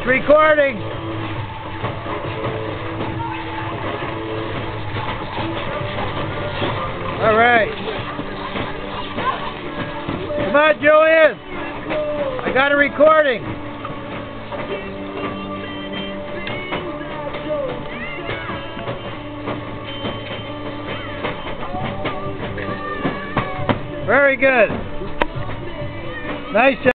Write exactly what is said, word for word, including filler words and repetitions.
It's recording. All right. Come on, Joanne. I got a recording. Very good. Nice job.